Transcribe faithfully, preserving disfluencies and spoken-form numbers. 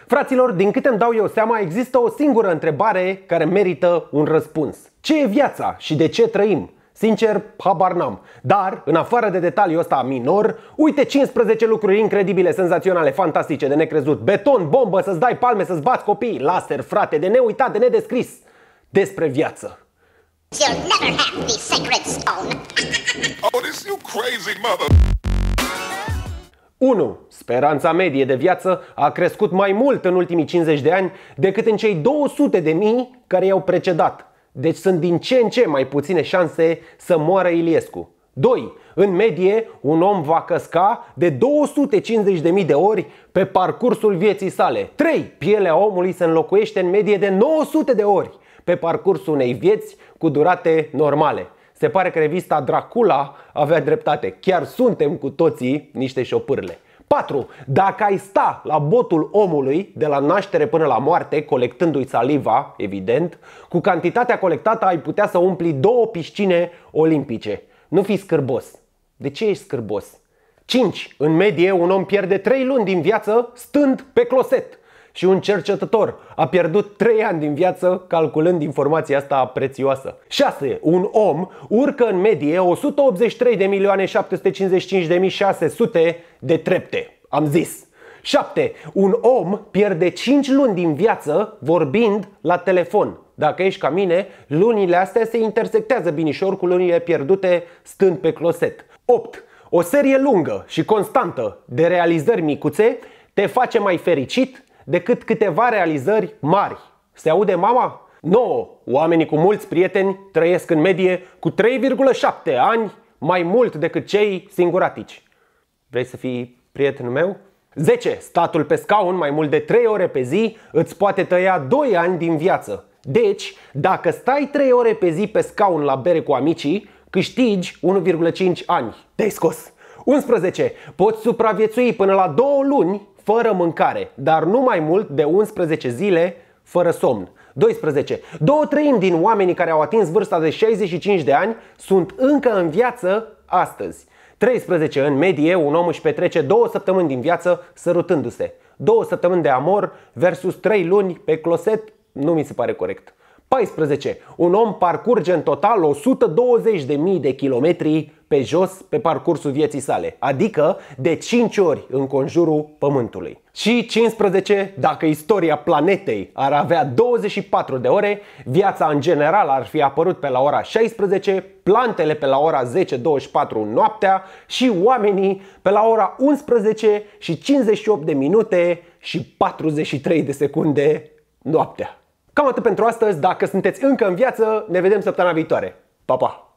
Fraților, din câte îmi dau eu seama, există o singură întrebare care merită un răspuns. Ce e viața și de ce trăim? Sincer, habar n-am. Dar, în afară de detaliul ăsta minor, uite cincisprezece lucruri incredibile, senzaționale, fantastice, de necrezut. Beton, bombă, să-ți dai palme, să-ți bați copii. Laser, frate, de neuitat, de nedescris. Despre viață. You'll never have the sacred stone. Oh, this you crazy mother. unu. Speranța medie de viață a crescut mai mult în ultimii cincizeci de ani decât în cei două sute de mii care i-au precedat. Deci sunt din ce în ce mai puține șanse să moară Iliescu. doi. În medie, un om va căsca de două sute cincizeci de mii de ori pe parcursul vieții sale. trei. Pielea omului se înlocuiește în medie de nouă sute de ori pe parcursul unei vieți cu durate normale. Se pare că revista Dracula avea dreptate. Chiar suntem cu toții niște șopârle. patru. Dacă ai sta la botul omului de la naștere până la moarte, colectându-i saliva, evident, cu cantitatea colectată ai putea să umpli două piscine olimpice. Nu fi scârbos. De ce ești scârbos? cinci. În medie, un om pierde trei luni din viață stând pe closet. Și un cercetător a pierdut trei ani din viață calculând informația asta prețioasă. șase. Un om urcă în medie o sută optzeci și trei de milioane șapte sute cincizeci și cinci de mii șase sute de trepte. Am zis. șapte. Un om pierde cinci luni din viață vorbind la telefon. Dacă ești ca mine, lunile astea se intersectează binișor cu lunile pierdute stând pe closet. opt. O serie lungă și constantă de realizări micuțe te face mai fericit decât câteva realizări mari. Se aude, mama? nouă. Oamenii cu mulți prieteni trăiesc în medie cu trei virgulă șapte ani mai mult decât cei singuratici. Vrei să fii prietenul meu? zece. Statul pe scaun mai mult de trei ore pe zi îți poate tăia doi ani din viață. Deci, dacă stai trei ore pe zi pe scaun la bere cu amicii, câștigi unu virgulă cinci ani. Te-ai scos. unsprezece. Poți supraviețui până la două luni fără mâncare, dar nu mai mult de unsprezece zile fără somn. doisprezece. Două treimi din oamenii care au atins vârsta de șaizeci și cinci de ani sunt încă în viață astăzi. treisprezece. În medie, un om își petrece două săptămâni din viață sărutându-se. Două săptămâni de amor versus trei luni pe closet nu mi se pare corect. paisprezece. Un om parcurge în total o sută douăzeci de mii de kilometri pe jos pe parcursul vieții sale, adică de cinci ori în conjurul Pământului. Și cincisprezece. Dacă istoria planetei ar avea douăzeci și patru de ore, viața în general ar fi apărut pe la ora șaisprezece, plantele pe la ora zece douăzeci și patru noaptea și oamenii pe la ora unsprezece și cincizeci și opt de minute și patruzeci și trei de secunde noaptea. Cam atât pentru astăzi. Dacă sunteți încă în viață, ne vedem săptămâna viitoare. Pa, pa!